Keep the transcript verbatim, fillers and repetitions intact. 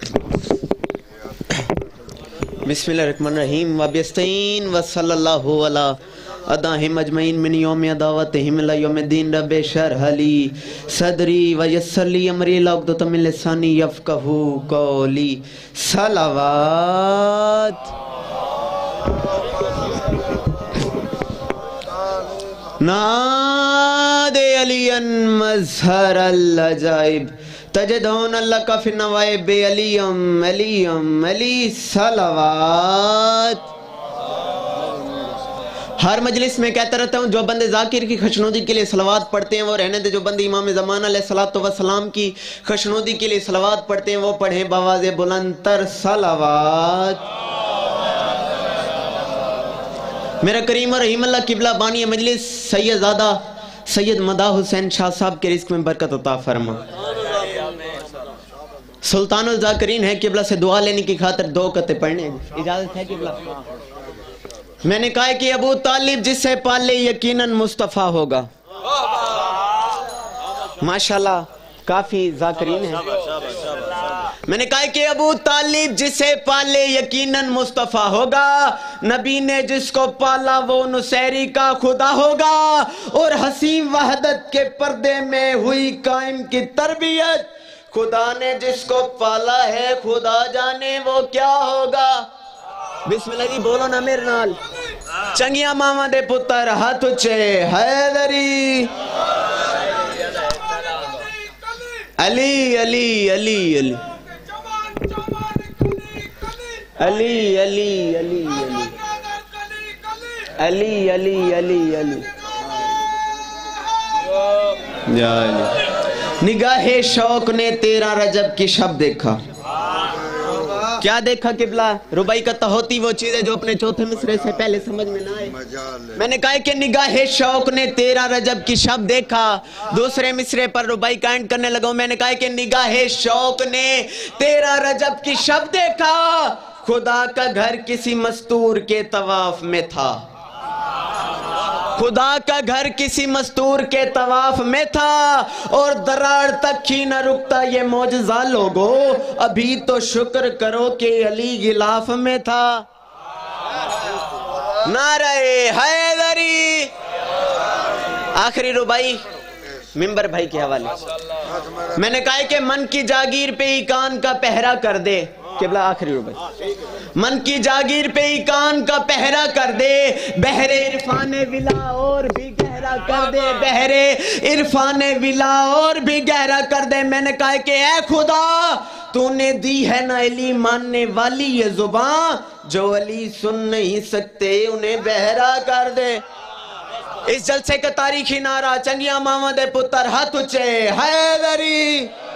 बिस्मिल्लाहिर्रहमानिर्रहीम वबिस्तईन व सल्लल्लाहु अला अदाहिम अजमईन मिन यौम दावतिहिम ला यौमिद्दीन रब्बि शरह ली सदरी व यस्सिर ली अमरी लुक़्दतम मिन लिसानी यफ़क़हू क़ौली। सलावत नादे अलियन मज़हर अल अजाइब तजदून अल्लाह का फिर नवाइब अलियम अलियम अली। सलावत हर मजलिस में कहता रहता हूँ, जो बंदे जाकिर की खुशनुदी के लिए सलावत पढ़ते हैं वो रहने दे, जो बंदे इमाम ज़मान अलैहिस्सलातु वस्सलाम की खुशनुदी के लिए सलावत पढ़ते हैं वो पढ़ें बवाज़े बुलंदतर सलावत। मेरा करीम और रहीम अल्लाह किबला बानी मजलिस सैयदजादा सैयद मदा हुसैन शाह साहब के रिज़्क़ में बरकत अता फरमा। सुल्तानुल ज़ाकिरीन है, किबला से दुआ लेने की खातिर दो कते पढ़ने इजाजत है किबला। मैंने कहा कि अबू तालिब जिससे पाले यकीनन मुस्तफ़ा होगा। माशाल्लाह काफी ज़ाकिरीन है। मैंने कहा कि अबू तालिब जिसे पाले यकीनन मुस्तफ़ा होगा, नबी ने जिसको पाला वो नुसैरी का खुदा होगा, और हसीन वहदत के पर्दे में हुई कायम की तरबियत, खुदा ने जिसको पाला है खुदा जाने वो क्या होगा। बिस्मिल्लाह जी बोलो ना मेरे नाल। चंगिया मामा दे पुत्र हाथ उच्चे हैदरी अली अली अली अली अली अली अली अली अली अली अली अली। निगाहे शौक ने तेरा रजब की शब देखा। क्या देखा किबला? रुबाई का तहोती वो चीज है जो अपने चौथे मिसरे से पहले समझ में ना आए। मैंने कहा कि निगाहे शौक ने तेरा रजब की शब देखा। दूसरे मिसरे पर रुबाई का एंड करने लगा। मैंने कहा कि निगाहे शौक ने तेरा रजब की शब देखा, खुदा का घर किसी मस्तूर के तवाफ में था। खुदा का घर किसी मस्तूर के तवाफ में था, और दरार तक ही न रुकता ये मौजज़ा लोगो, अभी तो शुक्र करो कि अली गिलाफ में था। नारे हैदरी। आखिरी रुबाई मिंबर भाई के हवाले। मैंने कहा कि मन की जागीर पे ही कान का पहरा कर दे। किबला आखिरी रुबाई। मन की जागीर पे ही कान का पहरा कर दे, बहरे इरफाने विला और भी गहरा कर दे, बहरे इरफाने विला और भी गहरा कर दे। मैंने कहा कि ऐ खुदा तूने दी है ना अली मानने वाली ये जुबान, जो अली सुन नहीं सकते उन्हें बहरा कर दे। इस जलसे का तारीखी नारा चंगिया मामा दे पुत्र हाथ उच्चे हैदरी।